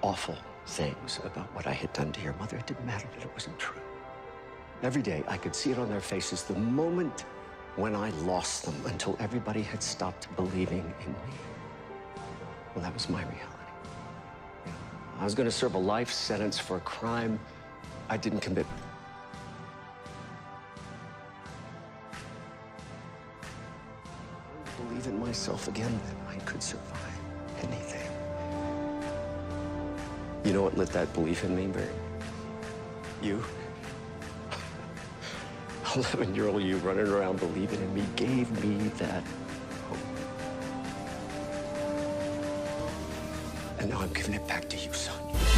awful things about what I had done to your mother. It didn't matter that it wasn't true. Every day, I could see it on their faces the moment when I lost them, until everybody had stopped believing in me. Well, that was my reality. I was going to serve a life sentence for a crime I didn't commit. I believe in myself again that I could survive anything. You know what lit that belief in me, Barry? You. 11-year-old you running around believing in me gave me that hope. And now I'm giving it back to you, son.